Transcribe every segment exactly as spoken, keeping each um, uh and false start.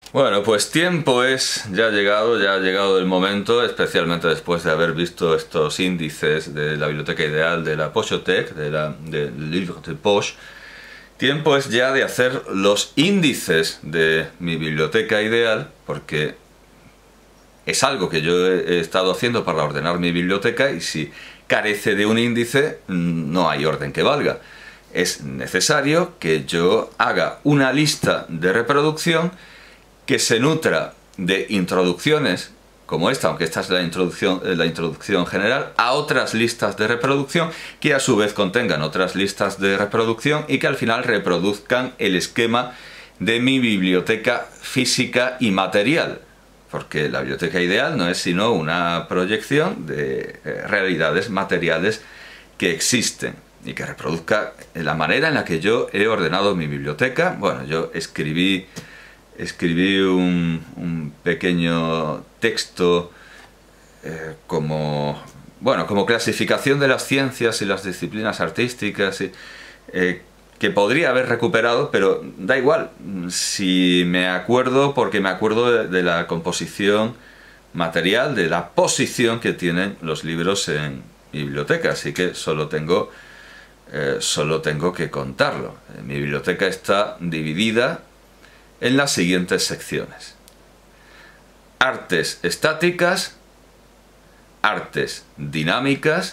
Bueno, pues tiempo es, ya ha llegado, ya ha llegado el momento, especialmente después de haber visto estos índices de la biblioteca ideal de la Pochothèque, de la, del Livre de Poche. Tiempo es ya de hacer los índices de mi biblioteca ideal, porque es algo que yo he estado haciendo para ordenar mi biblioteca y si carece de un índice no hay orden que valga. Es necesario que yo haga una lista de reproducción que se nutra de introducciones como esta, aunque esta es la introducción, la introducción general, a otras listas de reproducción que a su vez contengan otras listas de reproducción y que al final reproduzcan el esquema de mi biblioteca física y material. Porque la biblioteca ideal no es sino una proyección de realidades materiales que existen y que reproduzca la manera en la que yo he ordenado mi biblioteca. Bueno, yo escribí... Escribí un, un pequeño texto eh, como, bueno, como clasificación de las ciencias y las disciplinas artísticas y, eh, que podría haber recuperado, pero da igual, si me acuerdo, porque me acuerdo de, de la composición material, de la posición que tienen los libros en mi biblioteca, así que solo tengo, eh, solo tengo que contarlo. Mi biblioteca está dividida en las siguientes secciones: artes estáticas, artes dinámicas.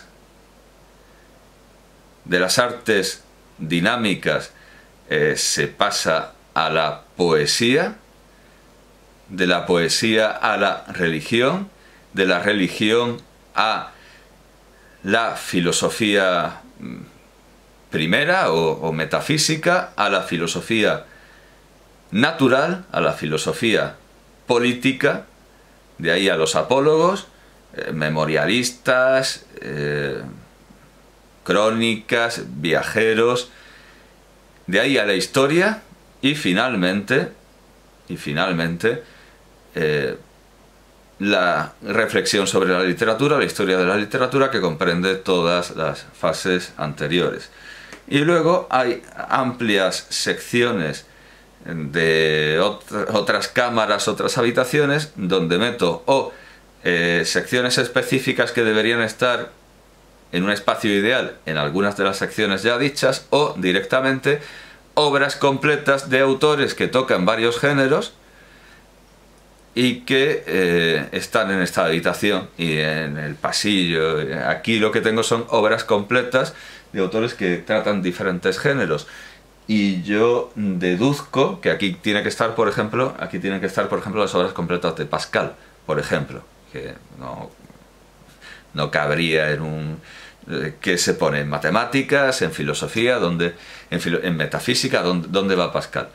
De las artes dinámicas eh, se pasa a la poesía, de la poesía a la religión, de la religión a la filosofía primera o, o metafísica, a la filosofía natural, a la filosofía política, de ahí a los apólogos, eh, memorialistas, eh, crónicas, viajeros, de ahí a la historia y finalmente, y finalmente eh, la reflexión sobre la literatura, la historia de la literatura, que comprende todas las fases anteriores. Y luego hay amplias secciones de otra, otras cámaras, otras habitaciones, donde meto o eh, secciones específicas que deberían estar en un espacio ideal en algunas de las secciones ya dichas, o directamente obras completas de autores que tocan varios géneros y que eh, están en esta habitación y en el pasillo. Aquí lo que tengo son obras completas de autores que tratan diferentes géneros. Y yo deduzco que aquí tiene que estar, por ejemplo, aquí tienen que estar, por ejemplo, las obras completas de Pascal, por ejemplo, que no, no cabría en un... que se pone en matemáticas, en filosofía, donde, en, filo, en metafísica, ¿dónde, ¿dónde va Pascal?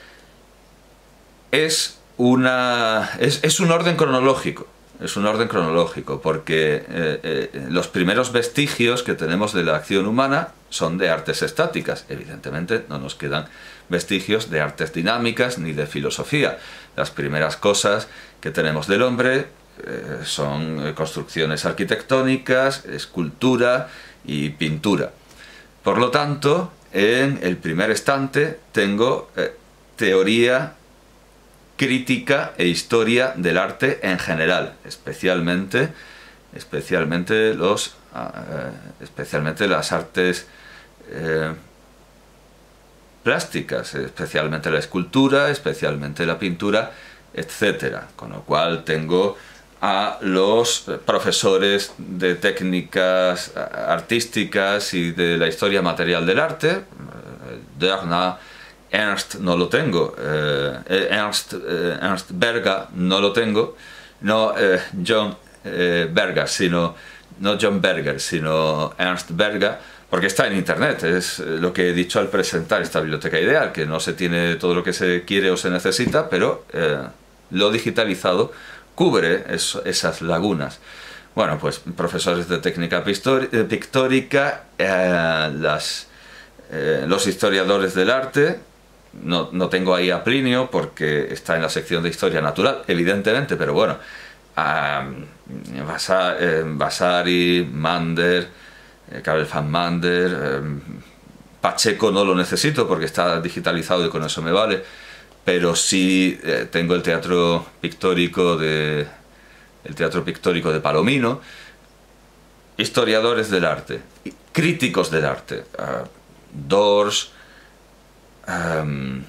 Es, una, es, es un orden cronológico. Es un orden cronológico, porque eh, eh, los primeros vestigios que tenemos de la acción humana son de artes estáticas. Evidentemente no nos quedan vestigios de artes dinámicas ni de filosofía. Las primeras cosas que tenemos del hombre eh, son construcciones arquitectónicas, escultura y pintura. Por lo tanto, en el primer estante tengo eh, teoría crítica e historia del arte en general, especialmente, especialmente, los, uh, especialmente las artes eh, plásticas, especialmente la escultura, especialmente la pintura, etcétera. Con lo cual tengo a los profesores de técnicas artísticas y de la historia material del arte, Dörner, Ernst no lo tengo, eh, Ernst, eh, Ernst Berger no lo tengo, no eh, John eh, Berger, sino, no John Berger, sino Ernst Berger, porque está en internet. Es lo que he dicho al presentar esta biblioteca ideal, que no se tiene todo lo que se quiere o se necesita, pero eh, lo digitalizado cubre eso, esas lagunas. Bueno, pues profesores de técnica pictórica, eh, las, eh, los historiadores del arte. No, no tengo ahí a Plinio porque está en la sección de historia natural, evidentemente, pero bueno, um, Vasari, eh, Vasari, Mander, eh, Karel van Mander, eh, Pacheco no lo necesito porque está digitalizado y con eso me vale, pero sí eh, tengo el teatro pictórico de el teatro pictórico de Palomino, historiadores del arte, críticos del arte, uh, Dors, um,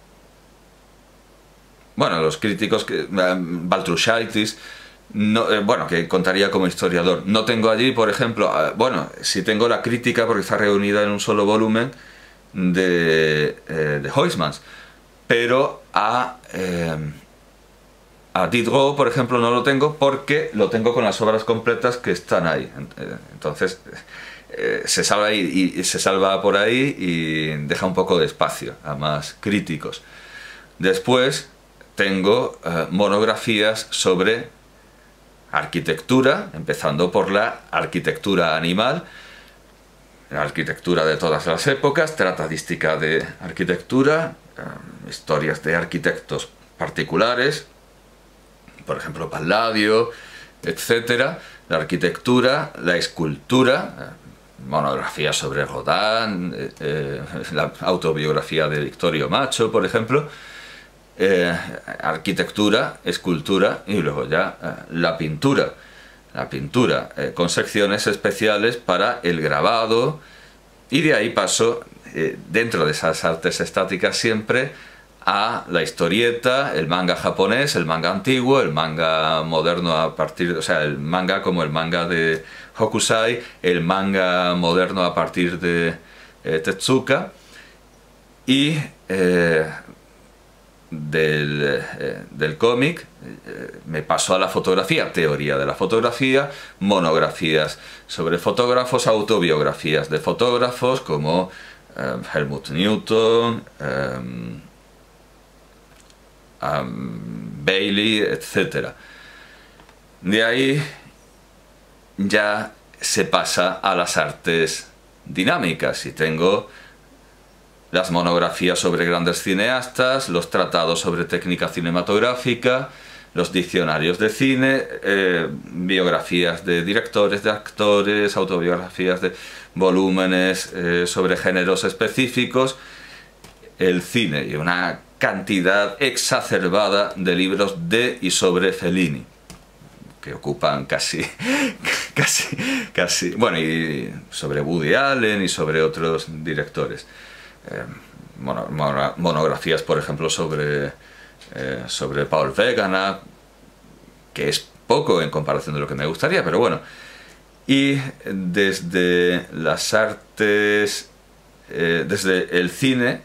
bueno, los críticos, que, um, Baltrushaitis, no, eh, bueno, que contaría como historiador. No tengo allí, por ejemplo, uh, bueno, sí tengo la crítica porque está reunida en un solo volumen de, eh, de Huysmans, pero a, eh, a Diderot, por ejemplo, no lo tengo porque lo tengo con las obras completas que están ahí. Entonces eh, se salva ahí, y se salva por ahí y deja un poco de espacio a más críticos. Después tengo eh, monografías sobre arquitectura, empezando por la arquitectura animal, la arquitectura de todas las épocas, tratadística de arquitectura, eh, historias de arquitectos particulares, por ejemplo Palladio, etcétera, la arquitectura, la escultura, eh, monografías sobre Rodin, eh, eh, la autobiografía de Victorio Macho, por ejemplo, eh, arquitectura, escultura y luego ya eh, la pintura. La pintura, eh, con secciones especiales para el grabado, y de ahí paso, eh, dentro de esas artes estáticas siempre, a la historieta, el manga japonés, el manga antiguo, el manga moderno a partir, o sea, el manga como el manga de Hokusai, el manga moderno a partir de eh, Tezuka, y eh, del, eh, del cómic eh, me paso a la fotografía, teoría de la fotografía, monografías sobre fotógrafos, autobiografías de fotógrafos como eh, Helmut Newton, eh, um, Bailey, etcétera. De ahí ya se pasa a las artes dinámicas y tengo las monografías sobre grandes cineastas, los tratados sobre técnica cinematográfica, los diccionarios de cine, eh, biografías de directores, de actores, autobiografías de volúmenes eh, sobre géneros específicos, el cine y una cantidad exacerbada de libros de y sobre Fellini, que ocupan casi, casi, casi, bueno, y sobre Woody Allen y sobre otros directores. Eh, mono, mono, monografías, por ejemplo, sobre, eh, sobre Paul Wegener, que es poco en comparación de lo que me gustaría, pero bueno. Y desde las artes, eh, desde el cine,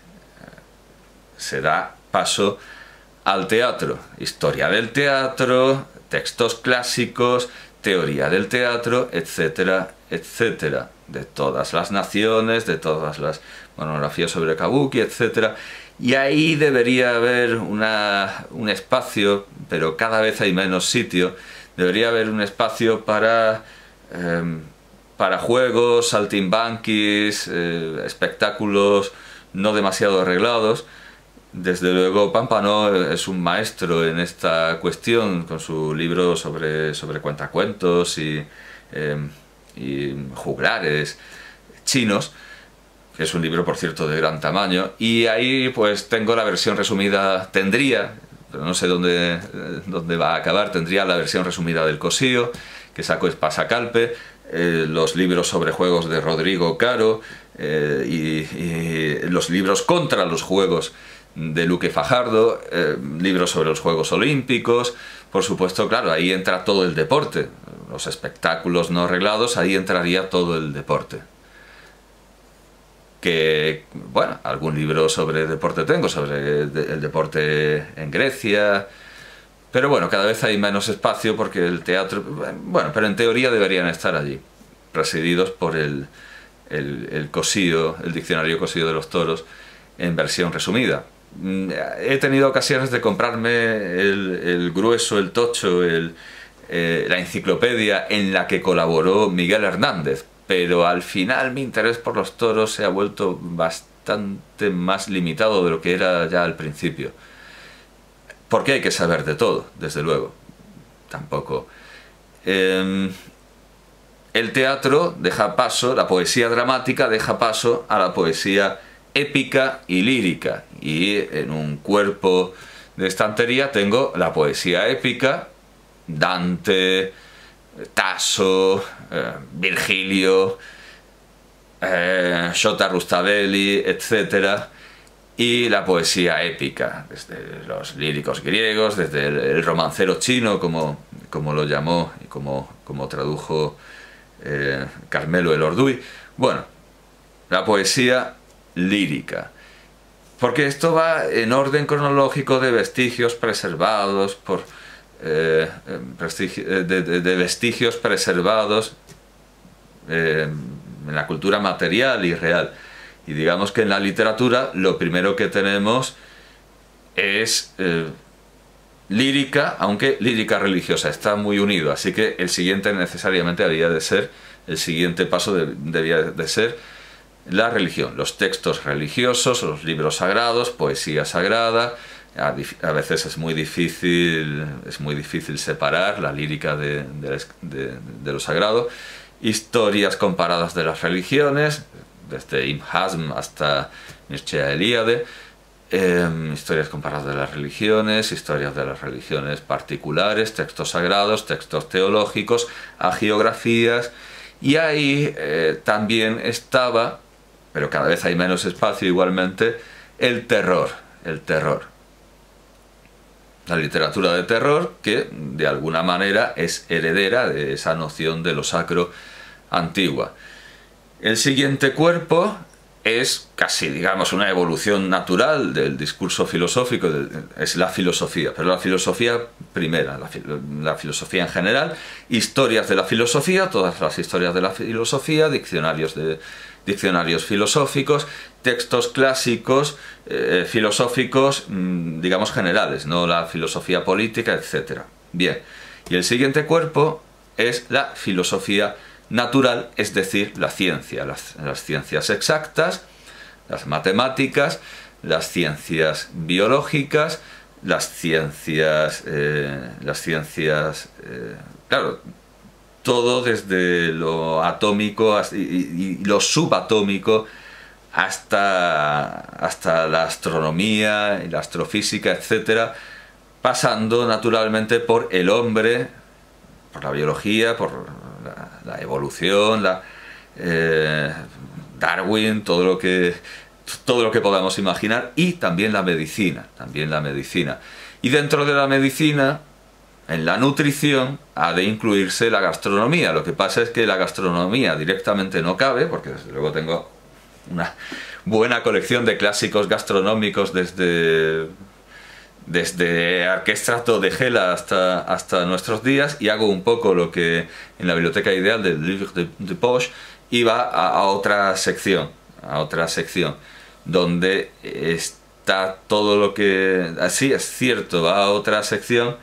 se da paso al teatro, historia del teatro, textos clásicos, teoría del teatro, etcétera, etcétera, de todas las naciones, de todas las monografías sobre Kabuki, etcétera. Y ahí debería haber una, un espacio, pero cada vez hay menos sitio, debería haber un espacio para, eh, para juegos, saltimbanquis, eh, espectáculos no demasiado arreglados. Desde luego Pampano es un maestro en esta cuestión, con su libro sobre, sobre cuentacuentos y, eh, y juglares chinos, que es un libro, por cierto, de gran tamaño, y ahí pues tengo la versión resumida, tendría, pero no sé dónde, dónde va a acabar, tendría la versión resumida del Cosío, que sacó Espasacalpe, eh, los libros sobre juegos de Rodrigo Caro, eh, y, y los libros contra los juegos de Luque Fajardo, eh, libros sobre los Juegos Olímpicos, por supuesto, claro, ahí entra todo el deporte, los espectáculos no arreglados, ahí entraría todo el deporte. Que, bueno, algún libro sobre deporte tengo, sobre el deporte en Grecia, pero bueno, cada vez hay menos espacio porque el teatro, bueno, pero en teoría deberían estar allí, presididos por el, el, el Cosío, el diccionario Cosío de los Toros, en versión resumida. He tenido ocasiones de comprarme el, el grueso, el tocho, el, eh, la enciclopedia en la que colaboró Miguel Hernández, pero al final mi interés por los toros se ha vuelto bastante más limitado de lo que era ya al principio. Porque hay que saber de todo, desde luego. Tampoco. Eh, el teatro deja paso, la poesía dramática deja paso a la poesía épica y lírica, y en un cuerpo de estantería tengo la poesía épica, Dante, Tasso, eh, Virgilio, eh, Shota Rustaveli, etcétera, y la poesía épica, desde los líricos griegos, desde el, el romancero chino, como, como lo llamó y como, como tradujo eh, Carmelo el Orduy. Bueno, la poesía lírica, porque esto va en orden cronológico de vestigios preservados por eh, de, de, de vestigios preservados eh, en la cultura material y real. Y digamos que en la literatura lo primero que tenemos es eh, lírica, aunque lírica religiosa, está muy unido, así que el siguiente necesariamente había de ser, el siguiente paso de, debía de ser la religión, los textos religiosos, los libros sagrados, poesía sagrada. A, a veces es muy difícil, es muy difícil separar la lírica de, de, de, de lo sagrado. Historias comparadas de las religiones, desde Ibn Hazm hasta Mircea Eliade, eh, historias comparadas de las religiones, historias de las religiones particulares, textos sagrados, textos teológicos, hagiografías, y ahí eh, también estaba, pero cada vez hay menos espacio igualmente, el terror, el terror. La literatura de terror, que de alguna manera es heredera de esa noción de lo sacro antigua. El siguiente cuerpo es casi, digamos, una evolución natural del discurso filosófico, es la filosofía, pero la filosofía primera, la, la filosofía en general, historias de la filosofía, todas las historias de la filosofía, diccionarios de diccionarios filosóficos, textos clásicos eh, filosóficos, mmm, digamos, generales, no la filosofía política, etcétera. Bien, y el siguiente cuerpo es la filosofía natural, es decir, la ciencia, las, las ciencias exactas, las matemáticas, las ciencias biológicas, las ciencias, eh, las ciencias, eh, claro, todo desde lo atómico y, y, y lo subatómico hasta, hasta la astronomía y la astrofísica, etcétera, pasando naturalmente por el hombre, por la biología, por la, la evolución, la, eh, Darwin, todo lo que todo lo que podamos imaginar, y también la medicina, también la medicina. Y dentro de la medicina, en la nutrición, ha de incluirse la gastronomía. Lo que pasa es que la gastronomía directamente no cabe, porque desde luego tengo una buena colección de clásicos gastronómicos desde, desde Arquestrato de Gela hasta, hasta nuestros días, y hago un poco lo que en la biblioteca ideal del Livre de, de Poche iba a, a otra sección, a otra sección, donde está todo lo que... Así es cierto, va a otra sección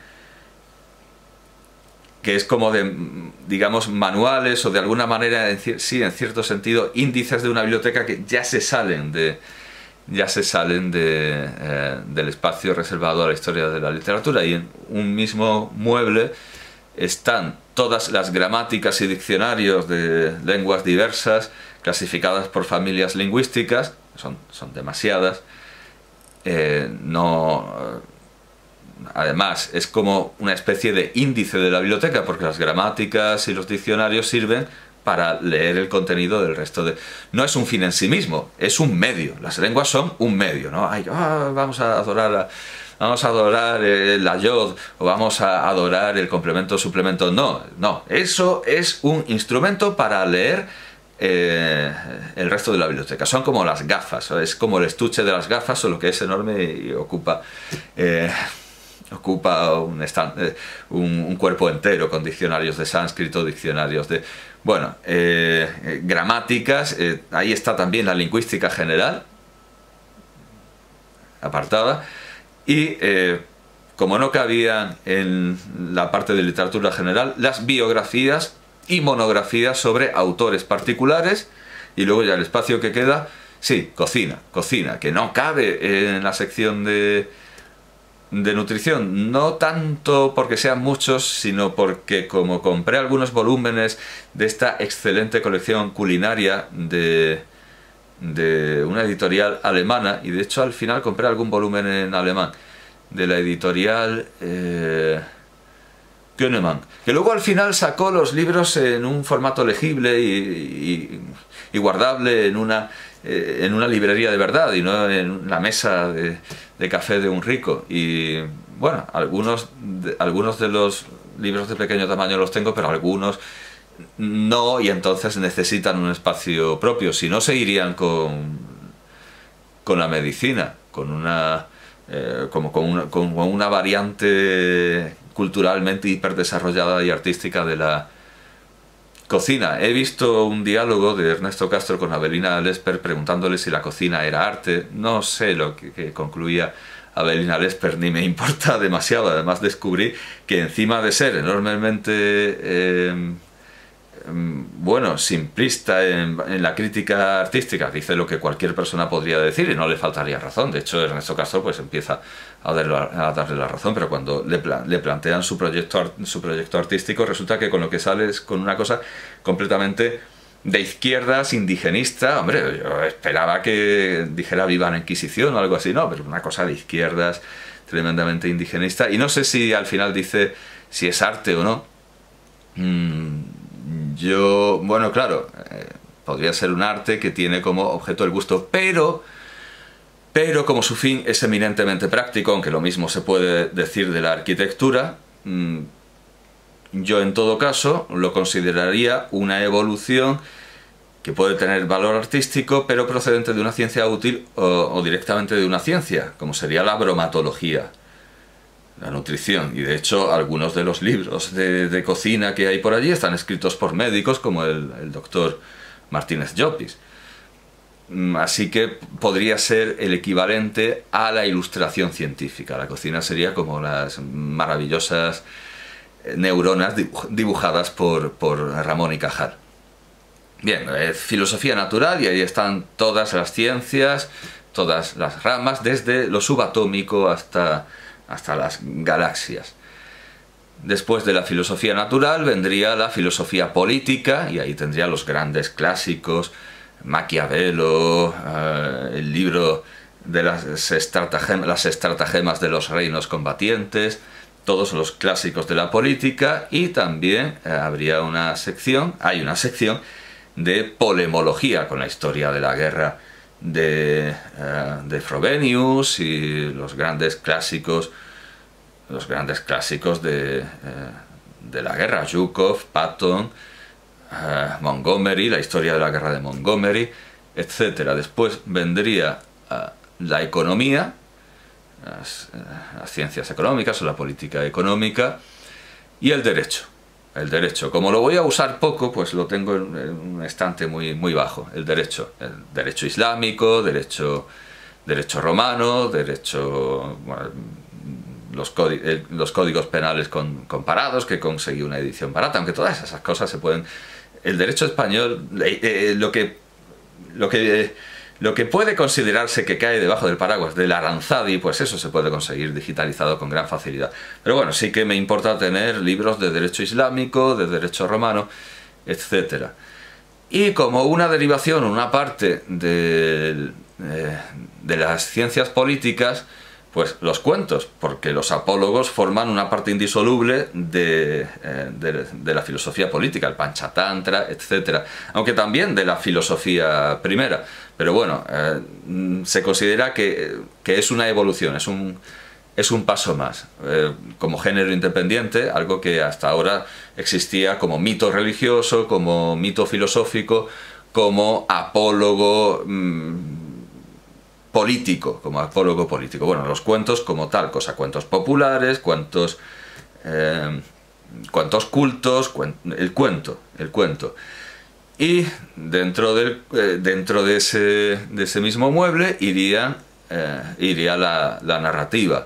que es como de, digamos, manuales o de alguna manera, sí, en cierto sentido, índices de una biblioteca que ya se salen de, ya se salen de, eh, del espacio reservado a la historia de la literatura, y en un mismo mueble están todas las gramáticas y diccionarios de lenguas diversas, clasificadas por familias lingüísticas, son, son demasiadas, eh, no... Además, es como una especie de índice de la biblioteca, porque las gramáticas y los diccionarios sirven para leer el contenido del resto de... No es un fin en sí mismo, es un medio. Las lenguas son un medio, ¿no? Ay, oh, vamos a adorar, a, vamos a adorar eh, la yod, o vamos a adorar el complemento suplemento. No, no. Eso es un instrumento para leer eh, el resto de la biblioteca. Son como las gafas, ¿no? Es como el estuche de las gafas, solo que es enorme y ocupa... Eh, ocupa un, stand, un, un cuerpo entero, con diccionarios de sánscrito, diccionarios de... Bueno, eh, eh, gramáticas, eh, ahí está también la lingüística general, apartada, y eh, como no cabían en la parte de literatura general, las biografías y monografías sobre autores particulares, y luego ya el espacio que queda, sí, cocina, cocina, que no cabe en la sección de... de nutrición, no tanto porque sean muchos, sino porque como compré algunos volúmenes de esta excelente colección culinaria de, de una editorial alemana, y de hecho al final compré algún volumen en alemán, de la editorial eh, Könemann, que luego al final sacó los libros en un formato legible y, y, y guardable en una, eh, en una librería de verdad, y no en la mesa de, de café de un rico. Y bueno, algunos de, algunos de los libros de pequeño tamaño los tengo, pero algunos no, y entonces necesitan un espacio propio, si no se irían con, con la medicina, con una, eh, como con una, con una variante culturalmente hiperdesarrollada y artística de la cocina. He visto un diálogo de Ernesto Castro con Avelina Lesper preguntándole si la cocina era arte. No sé lo que, que concluía Avelina Lesper, ni me importa demasiado. Además descubrí que encima de ser enormemente eh, bueno, simplista en, en la crítica artística, dice lo que cualquier persona podría decir y no le faltaría razón. De hecho, Ernesto Castro pues empieza a darle, a darle la razón, pero cuando le, plan, le plantean su proyecto, su proyecto artístico, resulta que con lo que sale es con una cosa completamente de izquierdas, indigenista. Hombre, yo esperaba que dijera viva la Inquisición o algo así, no, pero una cosa de izquierdas, tremendamente indigenista, y no sé si al final dice si es arte o no. Mm, Yo, bueno, claro, eh, podría ser un arte que tiene como objeto el gusto, pero, pero como su fin es eminentemente práctico, aunque lo mismo se puede decir de la arquitectura, mmm, yo en todo caso lo consideraría una evolución que puede tener valor artístico, pero procedente de una ciencia útil o, o directamente de una ciencia, como sería la bromatología, la nutrición. Y de hecho algunos de los libros de, de cocina que hay por allí están escritos por médicos como el, el doctor Martínez Llopis. Así que podría ser el equivalente a la ilustración científica. La cocina sería como las maravillosas neuronas dibujadas por, por Ramón y Cajal. Bien, es filosofía natural y ahí están todas las ciencias, todas las ramas, desde lo subatómico hasta hasta las galaxias. Después de la filosofía natural vendría la filosofía política, y ahí tendría los grandes clásicos, Maquiavelo, eh, el libro de las estratagemas, las estratagemas de los reinos combatientes, todos los clásicos de la política, y también eh, habría una sección, hay una sección de polemología con la historia de la guerra de, uh, de Frobenius y los grandes clásicos los grandes clásicos de, uh, de la guerra, Zhukov, Patton, uh, Montgomery, la historia de la guerra de Montgomery, etcétera. Después vendría uh, la economía, las, uh, las ciencias económicas o la política económica, y el derecho. El derecho, como lo voy a usar poco, pues lo tengo en un estante muy, muy bajo. El derecho, el derecho islámico, derecho, derecho romano, derecho, bueno, los, los códigos penales con, comparados, que conseguí una edición barata, aunque todas esas cosas se pueden... El derecho español, eh, eh, lo que, lo que eh, Lo que puede considerarse que cae debajo del paraguas del Aranzadi, pues eso se puede conseguir digitalizado con gran facilidad. Pero bueno, sí que me importa tener libros de derecho islámico, de derecho romano, etcétera. Y como una derivación, una parte de, eh, de las ciencias políticas, pues los cuentos, porque los apólogos forman una parte indisoluble de, eh, de, de la filosofía política, el Panchatantra, etcétera. Aunque también de la filosofía primera. Pero bueno, eh, se considera que, que es una evolución, es un, es un paso más. Eh, como género independiente, algo que hasta ahora existía como mito religioso, como mito filosófico, como apólogo mmm, político, como apólogo político. Bueno, los cuentos como tal, cosa, cuentos populares, cuentos, eh, cuentos cultos, cuen, el cuento, el cuento. Y dentro, del, eh, dentro de, ese, de ese mismo mueble iría, eh, iría la, la narrativa.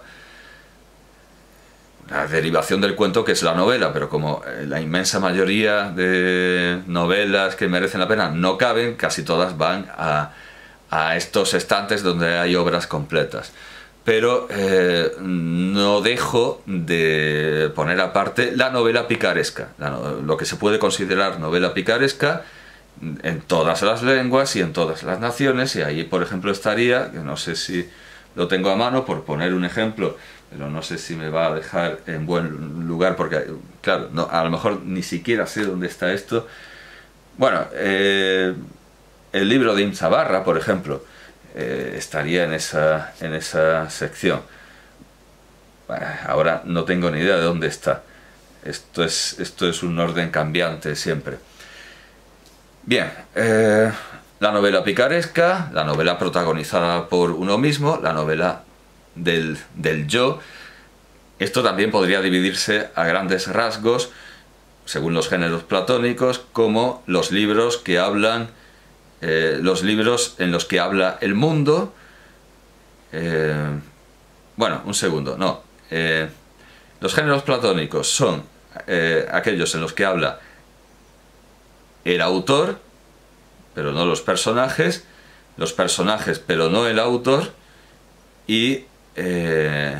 La derivación del cuento, que es la novela, pero como la inmensa mayoría de novelas que merecen la pena no caben, casi todas van a, a estos estantes donde hay obras completas. Pero eh, no dejo de poner aparte la novela picaresca, la, lo que se puede considerar novela picaresca, en todas las lenguas y en todas las naciones, y ahí por ejemplo estaría, que no sé si lo tengo a mano por poner un ejemplo, pero no sé si me va a dejar en buen lugar porque claro, no, a lo mejor ni siquiera sé dónde está esto. Bueno, eh, el libro de Imzabarra, por ejemplo, eh, estaría en esa, en esa sección. Bueno, ahora no tengo ni idea de dónde está. Esto es, esto es un orden cambiante siempre. Bien, eh, la novela picaresca, la novela protagonizada por uno mismo, la novela del, del yo. Esto también podría dividirse a grandes rasgos, según los géneros platónicos, como los libros que hablan, eh, los libros en los que habla el mundo. Eh, bueno, un segundo, no. Eh, los géneros platónicos son eh, aquellos en los que habla el autor, pero no los personajes, los personajes, pero no el autor, y eh,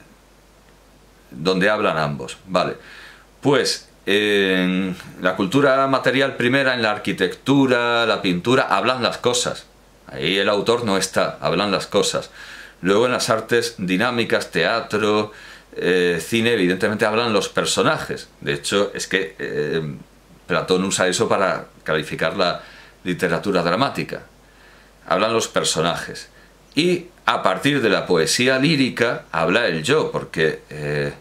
donde hablan ambos. Vale, pues en la cultura material primera, en la arquitectura, la pintura, hablan las cosas. Ahí el autor no está, hablan las cosas. Luego en las artes dinámicas, teatro, eh, cine, evidentemente hablan los personajes. De hecho, es que eh, Platón usa eso para calificar la literatura dramática. Hablan los personajes. Y a partir de la poesía lírica habla el yo, porque eh,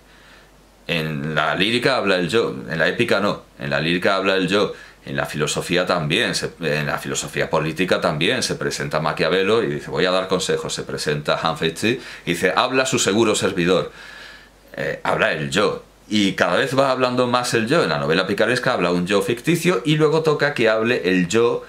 en la lírica habla el yo, en la épica no, en la lírica habla el yo, en la filosofía también, se, en la filosofía política también se presenta Maquiavelo y dice voy a dar consejos, se presenta Humphreys y dice habla su seguro servidor, eh, habla el yo. Y cada vez va hablando más el yo. En la novela picaresca habla un yo ficticio y luego toca que hable el yo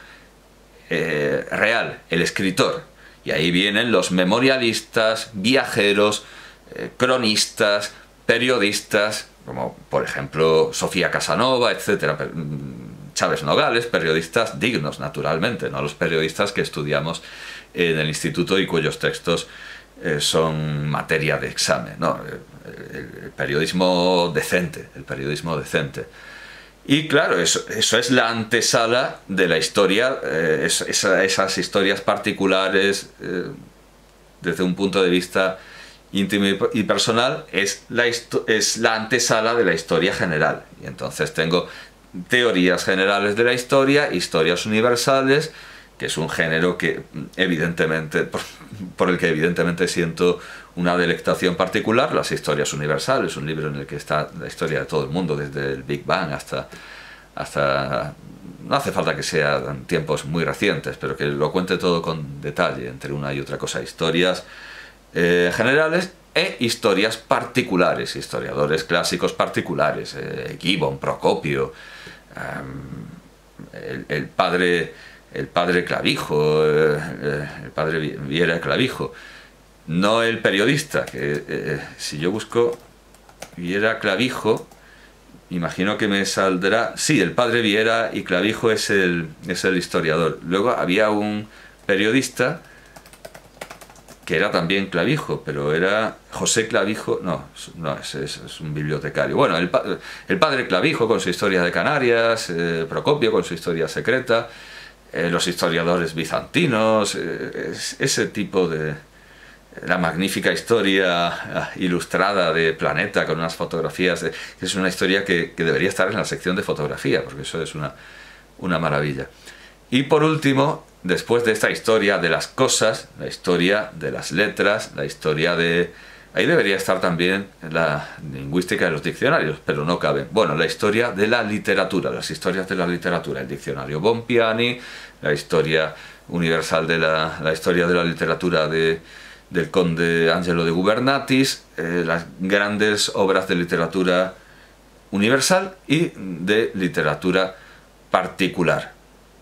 eh, real, el escritor. Y ahí vienen los memorialistas, viajeros, eh, cronistas, periodistas, como por ejemplo Sofía Casanova, etcétera. Chávez Nogales, periodistas dignos, naturalmente, no los periodistas que estudiamos en el instituto y cuyos textos eh, son materia de examen, ¿no? El, el periodismo decente, el periodismo decente. Y claro, eso, eso es la antesala de la historia, eh, es, esa, esas historias particulares, eh, desde un punto de vista íntimo y, y personal, es la, es la antesala de la historia general. Y entonces tengo teorías generales de la historia, historias universales, que es un género que evidentemente, por, por el que evidentemente siento una delectación particular, las historias universales, un libro en el que está la historia de todo el mundo, desde el Big Bang hasta, hasta no hace falta que sean tiempos muy recientes, pero que lo cuente todo con detalle, entre una y otra cosa, historias eh, generales e historias particulares, historiadores clásicos particulares, eh, Gibbon, Procopio, um, el, el padre el padre Clavijo, eh, el padre Viera Clavijo, no el periodista, que eh, si yo busco Viera Clavijo, imagino que me saldrá, sí, el padre Viera y Clavijo es el, es el historiador. Luego había un periodista que era también Clavijo, pero era José Clavijo, no, no es, es, es un bibliotecario. Bueno, el, el padre Clavijo con su historia de Canarias, eh, Procopio con su historia secreta, eh, los historiadores bizantinos, eh, es, ese tipo de... la magnífica historia ilustrada de Planeta con unas fotografías, de, que es una historia que, que debería estar en la sección de fotografía, porque eso es una, una maravilla. Y por último, después de esta historia de las cosas, la historia de las letras, la historia de... ahí debería estar también la lingüística de los diccionarios, pero no cabe. Bueno, la historia de la literatura, las historias de la literatura, el diccionario Bompiani, la historia universal de la, la historia de la literatura de... del conde Angelo de Gubernatis, eh, las grandes obras de literatura universal y de literatura particular.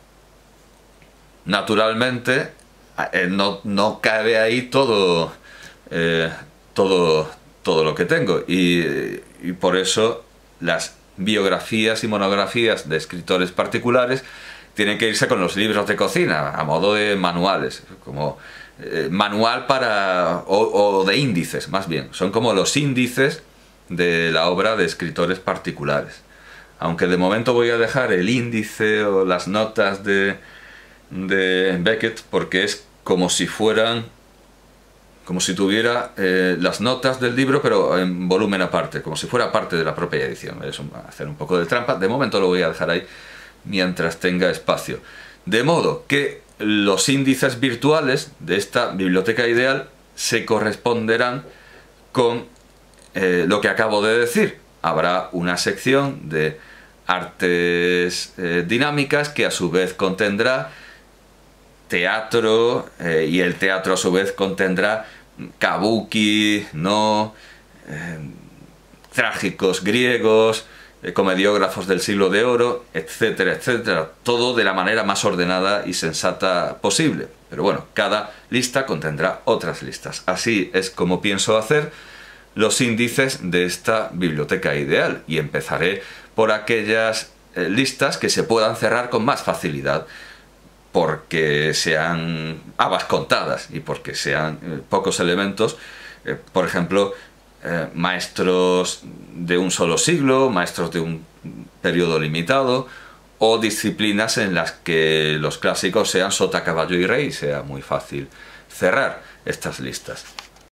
Naturalmente, eh, no, no cabe ahí todo, eh, todo, todo lo que tengo, y, y por eso las biografías y monografías de escritores particulares tienen que irse con los libros de cocina, a modo de manuales, como... Eh, manual para o, o de índices, más bien, son como los índices de la obra de escritores particulares. aunque de momento voy a dejar el índice o las notas de, de Beckett, porque es como si fueran, como si tuviera eh, las notas del libro, pero en volumen aparte, como si fuera parte de la propia edición. Es un, hacer un poco de trampa. De momento lo voy a dejar ahí mientras tenga espacio. De modo que los índices virtuales de esta biblioteca ideal se corresponderán con eh, lo que acabo de decir. Habrá una sección de artes eh, dinámicas que a su vez contendrá teatro, eh, y el teatro a su vez contendrá kabuki, no, eh, trágicos griegos, eh, comediógrafos del siglo de oro, etcétera, etcétera. Todo de la manera más ordenada y sensata posible. Pero bueno, cada lista contendrá otras listas. Así es como pienso hacer los índices de esta biblioteca ideal. Y empezaré por aquellas eh, listas que se puedan cerrar con más facilidad, porque sean habas contadas y porque sean eh, pocos elementos. Eh, por ejemplo, eh, maestros de un solo siglo, maestros de un periodo limitado, o disciplinas en las que los clásicos sean sota, caballo y rey, sea muy fácil cerrar estas listas.